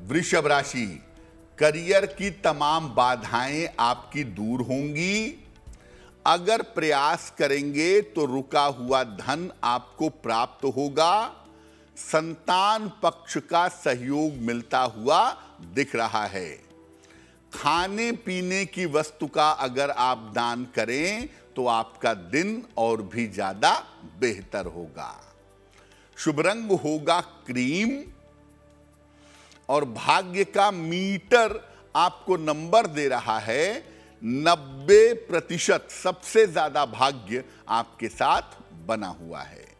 वृषभ राशि, करियर की तमाम बाधाएं आपकी दूर होंगी। अगर प्रयास करेंगे तो रुका हुआ धन आपको प्राप्त होगा। संतान पक्ष का सहयोग मिलता हुआ दिख रहा है। खाने पीने की वस्तु का अगर आप दान करें तो आपका दिन और भी ज्यादा बेहतर होगा। शुभ रंग होगा क्रीम और भाग्य का मीटर आपको नंबर दे रहा है 90%। सबसे ज्यादा भाग्य आपके साथ बना हुआ है।